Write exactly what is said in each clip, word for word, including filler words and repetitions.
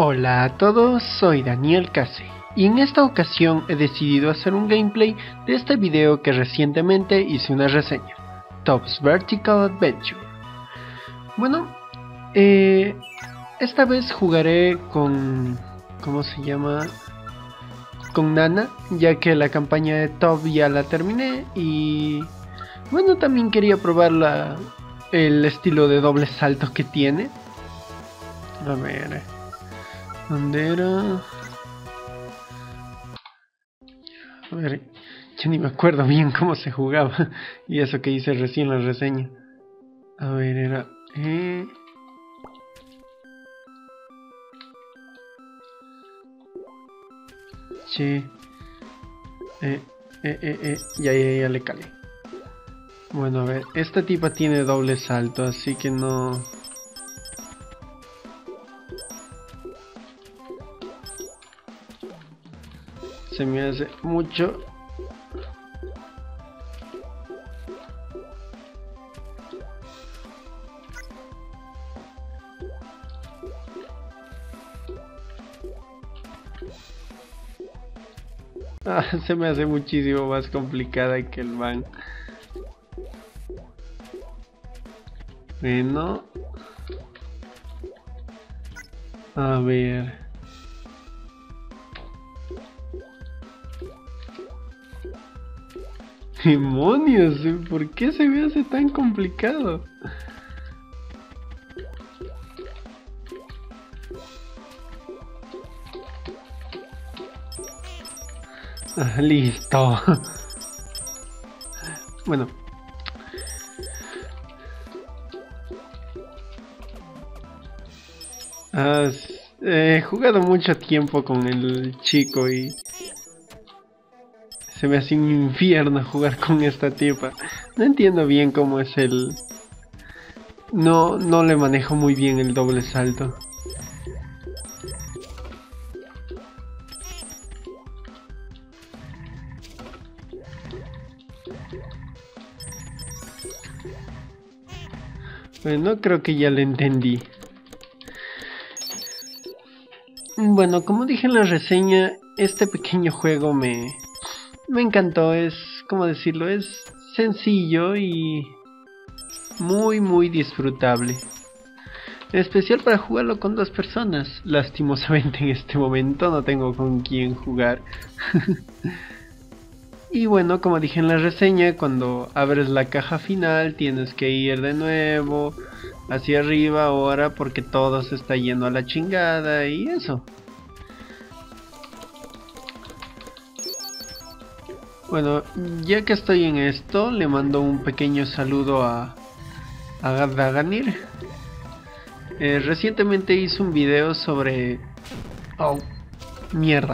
Hola a todos, soy Daniel Case y en esta ocasión he decidido hacer un gameplay de este video que recientemente hice una reseña, Top's Vertical Adventure. Bueno, eh, esta vez jugaré con... ¿cómo se llama? Con Nana, ya que la campaña de Top ya la terminé y... bueno, también quería probar la, el estilo de doble salto que tiene. A ver... ¿dónde era? A ver, yo ni me acuerdo bien cómo se jugaba. Y eso que hice recién la reseña. A ver, era... Eh... Che... Eh, eh, eh, eh... Ya, ya, ya le calé. Bueno, a ver, esta tipa tiene doble salto, así que no... se me hace mucho. Ah, se me hace muchísimo más complicada que el man. Bueno. A ver. ¡Demonios! ¿Por qué se me hace tan complicado? Ah, listo. Bueno. Ah, he jugado mucho tiempo con el chico y... se me hace un infierno jugar con esta tipa. No entiendo bien cómo es el... No, no le manejo muy bien el doble salto. Bueno, creo que ya lo entendí. Bueno, como dije en la reseña, este pequeño juego me... me encantó. Es, ¿cómo decirlo? Es sencillo y muy muy disfrutable. En especial para jugarlo con dos personas. Lastimosamente en este momento no tengo con quién jugar. Y bueno, como dije en la reseña, cuando abres la caja final tienes que ir de nuevo hacia arriba ahora porque todo se está yendo a la chingada y eso. Bueno, ya que estoy en esto, le mando un pequeño saludo a, a Daganir. Eh, recientemente hice un video sobre... oh, mierda.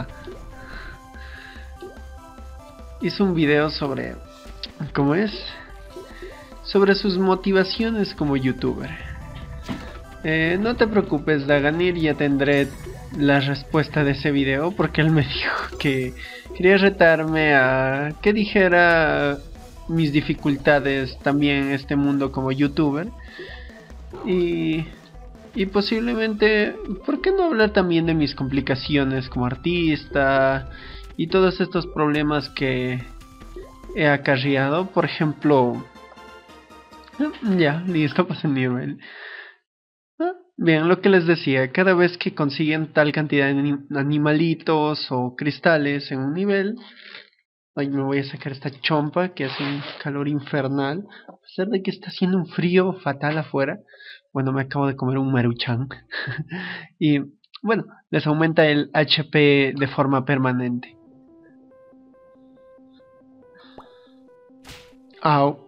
Hice un video sobre... ¿cómo es? Sobre sus motivaciones como youtuber. Eh, no te preocupes, Daganir, ya tendré la respuesta de ese video porque él me dijo que quería retarme a que dijera mis dificultades también en este mundo como youtuber. Y... y posiblemente, ¿por qué no hablar también de mis complicaciones como artista y todos estos problemas que he acarreado? Por ejemplo, ya, listo, pasé el nivel. Ah, bien, lo que les decía, cada vez que consiguen tal cantidad de animalitos o cristales en un nivel, ay, me voy a sacar esta chompa que hace un calor infernal, a pesar de que está haciendo un frío fatal afuera. Bueno, me acabo de comer un maruchan. Y bueno, les aumenta el H P de forma permanente. Au.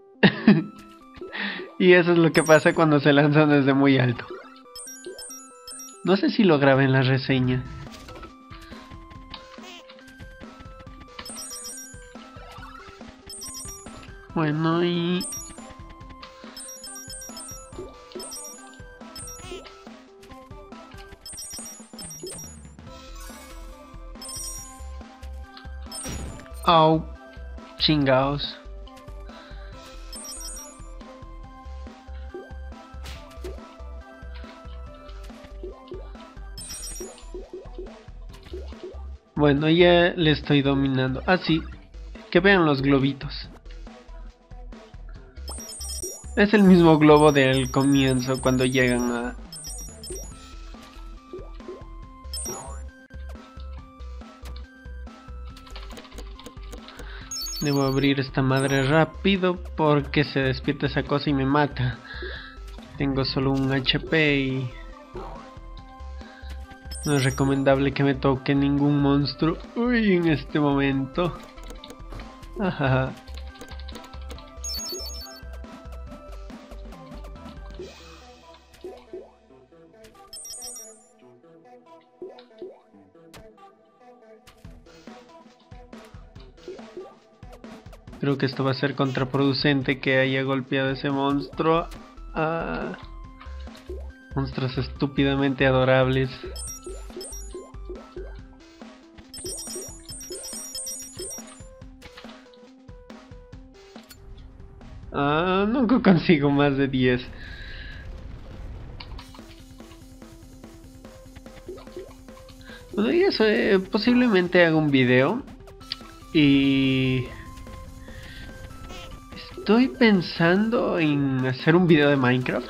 Y eso es lo que pasa cuando se lanzan desde muy alto. No sé si lo grabé en la reseña. Bueno, y... au. Chingaos. Bueno, ya le estoy dominando. Así, que vean los globitos. Es el mismo globo del comienzo cuando llegan a... Debo abrir esta madre rápido porque se despierta esa cosa y me mata. Tengo solo un H P y... no es recomendable que me toque ningún monstruo. Uy, en este momento. Ajá. Creo que esto va a ser contraproducente que haya golpeado a ese monstruo. Ah, monstruos estúpidamente adorables. Ah, nunca consigo más de diez. Bueno, y eso, eh, posiblemente haga un video. Y... estoy pensando en hacer un video de Minecraft.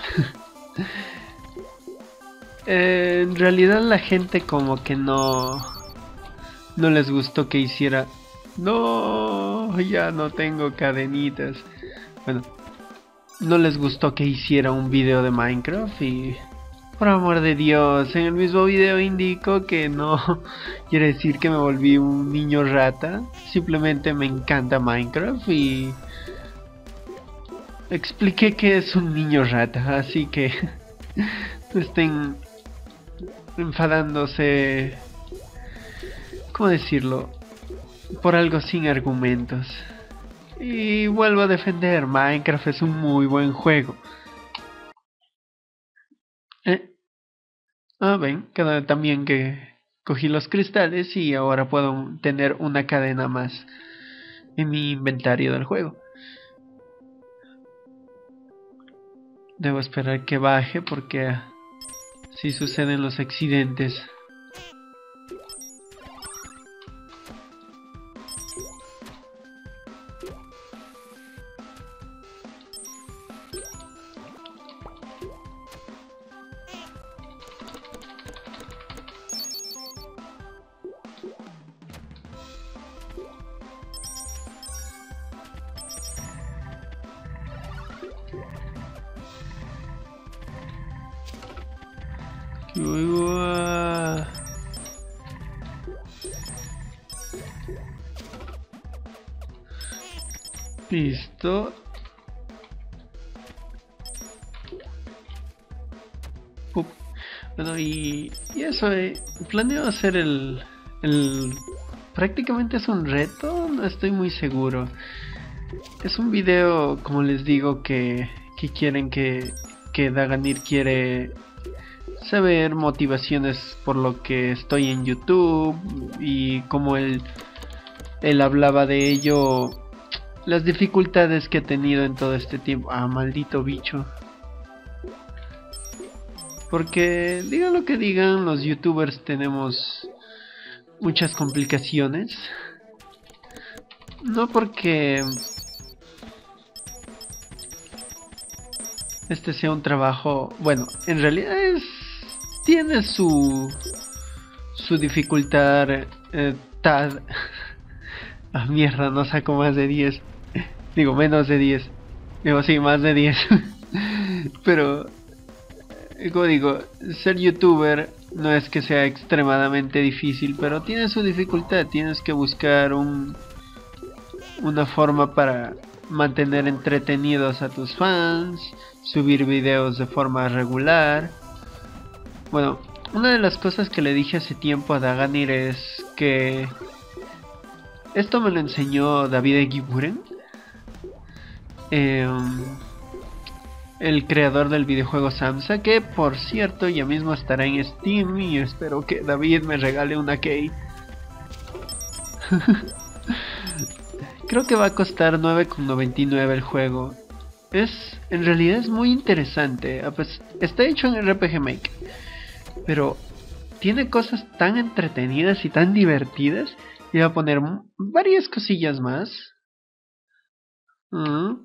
eh, en realidad la gente como que no... no les gustó que hiciera... no, ya no tengo cadenitas. Bueno, no les gustó que hiciera un video de Minecraft y... por amor de Dios, en el mismo video indico que no quiere decir que me volví un niño rata. Simplemente me encanta Minecraft y... expliqué que es un niño rata, así que... no estén... enfadándose... ¿cómo decirlo? Por algo sin argumentos. Y vuelvo a defender, Minecraft es un muy buen juego. Eh. Ah, ven, cada también que cogí los cristales y ahora puedo tener una cadena más en mi inventario del juego. Debo esperar que baje porque así suceden los accidentes. Uy, listo. Up. Bueno, y, y eso, eh, planeo hacer el, el... prácticamente es un reto, no estoy muy seguro. Es un video, como les digo, que, que quieren que, que Daganir quiere saber motivaciones por lo que estoy en YouTube y como él, él hablaba de ello, las dificultades que he tenido en todo este tiempo. Ah, maldito bicho. Porque digan lo que digan, los youtubers tenemos muchas complicaciones. No porque este sea un trabajo, bueno, en realidad es, tiene su su dificultad. eh, tad. Ah, mierda, no saco más de diez. Digo, menos de diez. Digo, sí, más de diez. Pero, como digo, ser youtuber no es que sea extremadamente difícil, pero tiene su dificultad. Tienes que buscar un una forma para mantener entretenidos a tus fans, subir videos de forma regular. Bueno, una de las cosas que le dije hace tiempo a Daganir es que esto me lo enseñó David Eguiguren, eh, el creador del videojuego Samsa, que por cierto ya mismo estará en Steam y espero que David me regale una key. Creo que va a costar nueve con noventa y nueve el juego. Es, en realidad es muy interesante. Pues está hecho en R P G Maker, pero tiene cosas tan entretenidas y tan divertidas. Y voy a poner varias cosillas más. Mm.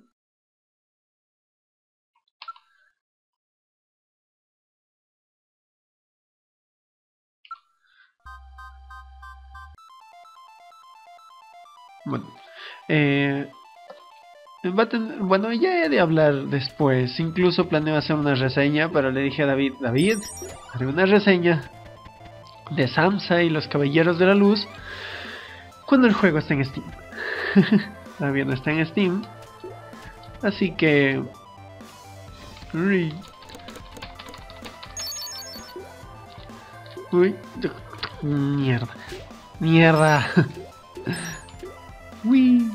Bueno, eh, va a tener, bueno, ya he de hablar después. Incluso planeo hacer una reseña, pero le dije a David, David, haré una reseña de Samsa y los Caballeros de la Luz cuando el juego esté en Steam. Todavía no está en Steam, así que... Uy, uy, mierda, mierda. Uy.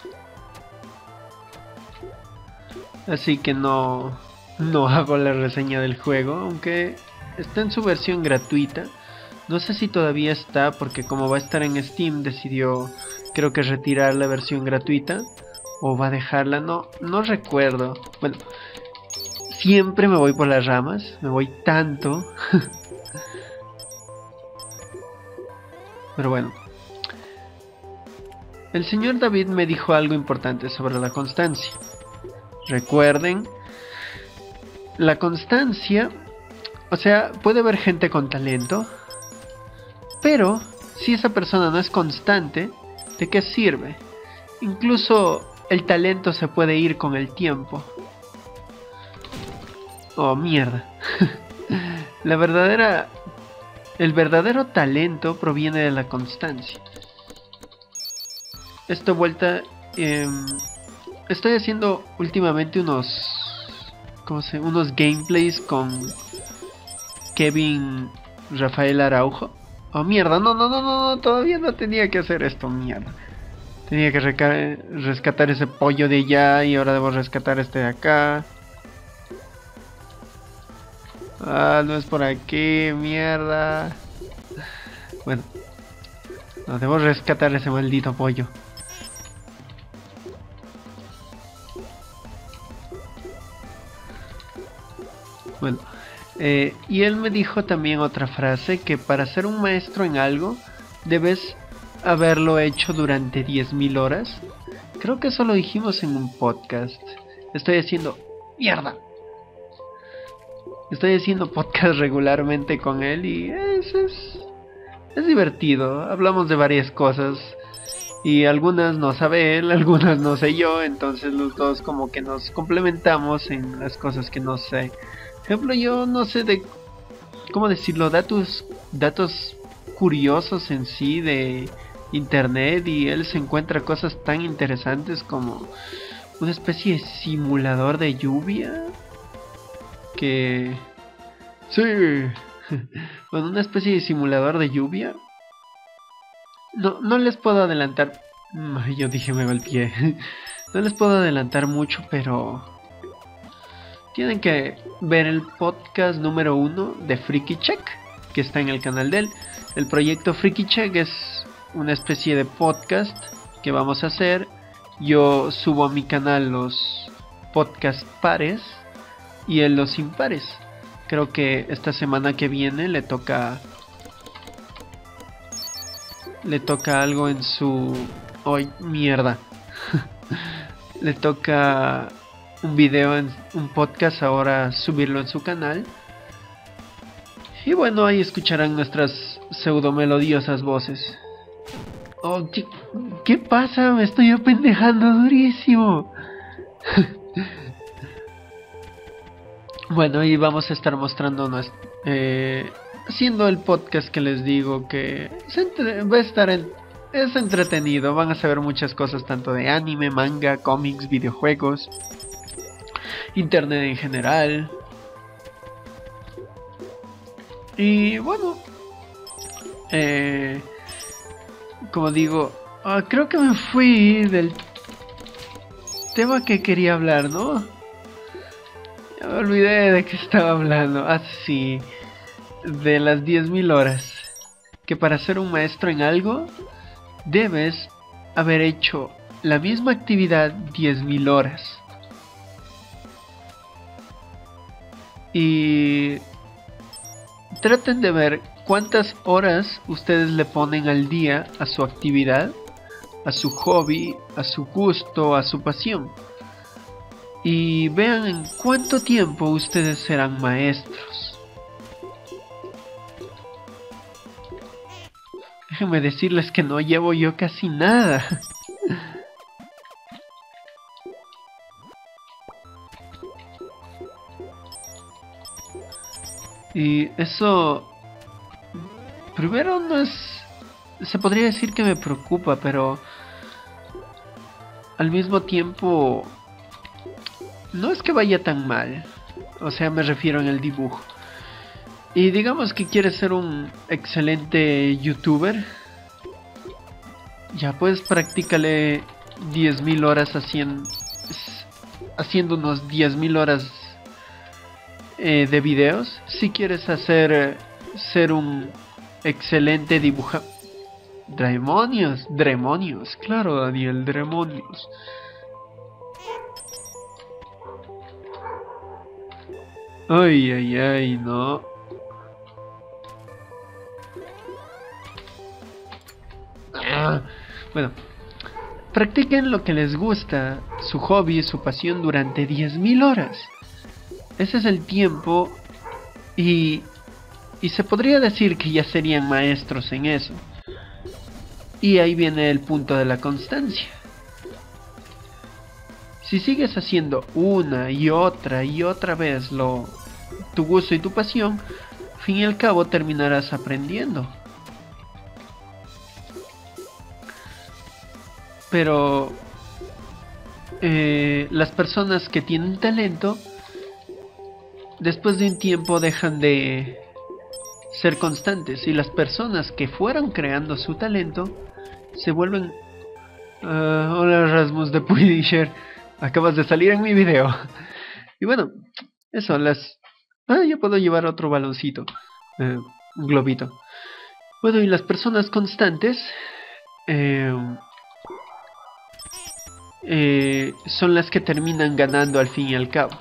Así que no, no hago la reseña del juego, aunque está en su versión gratuita. No sé si todavía está, porque como va a estar en Steam, decidió, creo que retirar la versión gratuita. O va a dejarla, no, no recuerdo. Bueno, siempre me voy por las ramas, me voy tanto. Pero bueno. El señor David me dijo algo importante sobre la constancia. Recuerden, la constancia, o sea, puede haber gente con talento, pero si esa persona no es constante, ¿de qué sirve? Incluso el talento se puede ir con el tiempo. Oh, mierda. La verdadera, el verdadero talento proviene de la constancia. Esta vuelta... Eh, Estoy haciendo últimamente unos, ¿cómo se? Unos gameplays con Kevin Rafael Araujo. Oh, mierda, no, no, no, no, no, todavía no tenía que hacer esto, mierda. Tenía que rescatar ese pollo de allá y ahora debo rescatar este de acá. Ah, no es por aquí, mierda. Bueno, no, debo rescatar ese maldito pollo. Bueno, eh, y él me dijo también otra frase, que para ser un maestro en algo debes haberlo hecho durante diez mil horas. Creo que eso lo dijimos en un podcast. Estoy haciendo... ¡Mierda! Estoy haciendo podcast regularmente con él y es, es, es divertido. Hablamos de varias cosas y algunas no sabe él, algunas no sé yo. Entonces los dos como que nos complementamos en las cosas que no sé. Por ejemplo, yo no sé de... ¿Cómo decirlo? Datos, datos curiosos en sí de internet, y él se encuentra cosas tan interesantes como una especie de simulador de lluvia. Que... Sí. Bueno, una especie de simulador de lluvia. No, no les puedo adelantar... Yo dije me golpeé. No les puedo adelantar mucho, pero... tienen que ver el podcast número uno de Freaky Check, que está en el canal de él. El proyecto Freaky Check es una especie de podcast que vamos a hacer. Yo subo a mi canal los podcast pares y él los impares. Creo que esta semana que viene le toca... Le toca algo en su... ¡Ay, mierda! Le toca... un video, en un podcast, ahora subirlo en su canal. Y bueno, ahí escucharán nuestras pseudo melodiosas voces. Oh, ¿qué, ¿qué pasa? Me estoy apendejando durísimo. Bueno, y vamos a estar mostrándonos, eh, haciendo el podcast que les digo que se entre, va a estar en, es entretenido. Van a saber muchas cosas, tanto de anime, manga, cómics, videojuegos, internet en general. Y bueno, eh, como digo, uh, creo que me fui del tema que quería hablar, ¿no? Ya me olvidé de qué estaba hablando. Ah, sí, de las diez mil horas. Que para ser un maestro en algo debes haber hecho la misma actividad diez mil horas. Y traten de ver cuántas horas ustedes le ponen al día a su actividad, a su hobby, a su gusto, a su pasión. Y vean en cuánto tiempo ustedes serán maestros. Déjenme decirles que no llevo yo casi nada. Y eso, primero, no es, se podría decir que me preocupa, pero al mismo tiempo no es que vaya tan mal. O sea, me refiero en el dibujo. Y digamos que quieres ser un excelente youtuber, ya pues practícale diez mil horas haciendo, haciendo unos diez mil horas eh, de videos. Si quieres hacer ser un excelente dibuja... Demonios, demonios, claro Daniel, demonios. Ay, ay, ay, no. Ah, bueno, practiquen lo que les gusta, su hobby, su pasión durante diez mil horas. Ese es el tiempo y, y se podría decir que ya serían maestros en eso. Y ahí viene el punto de la constancia. Si sigues haciendo una y otra y otra vez lo, tu gusto y tu pasión, al fin y al cabo terminarás aprendiendo. Pero eh, las personas que tienen talento, después de un tiempo dejan de ser constantes, y las personas que fueron creando su talento se vuelven... Uh, hola Rasmus de Punisher, acabas de salir en mi video. Y bueno, eso, las... Ah, yo puedo llevar otro baloncito, eh, un globito. Bueno, y las personas constantes eh, eh, son las que terminan ganando al fin y al cabo.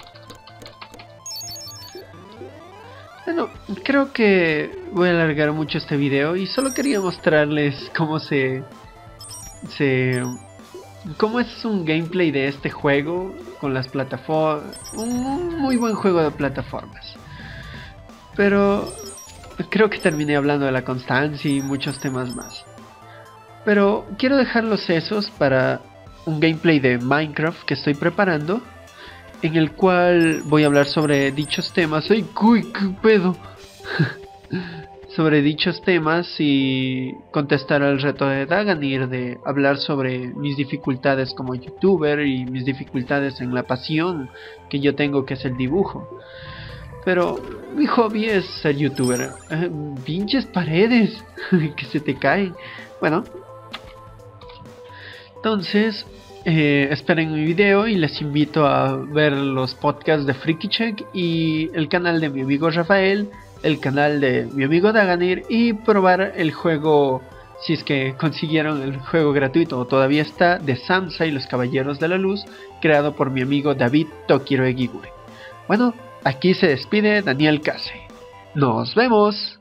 Bueno, creo que voy a alargar mucho este video y solo quería mostrarles cómo se... se cómo es un gameplay de este juego con las plataformas. Un muy buen juego de plataformas. Pero creo que terminé hablando de la constancia y muchos temas más. Pero quiero dejar los sesos para un gameplay de Minecraft que estoy preparando, en el cual voy a hablar sobre dichos temas. ¡Ay, cuy, qué pedo! Sobre dichos temas y contestar al reto de Daganir de hablar sobre mis dificultades como youtuber y mis dificultades en la pasión que yo tengo, que es el dibujo. Pero mi hobby es ser youtuber. Eh, pinches paredes que se te caen. Bueno, entonces Eh, esperen mi video y les invito a ver los podcasts de Freaky Check y el canal de mi amigo Rafael, el canal de mi amigo Daganir, y probar el juego, si es que consiguieron el juego gratuito o todavía está, de Samsa y los Caballeros de la Luz, creado por mi amigo David Tokiro Egigure. Bueno, aquí se despide Daniel Case. ¡Nos vemos!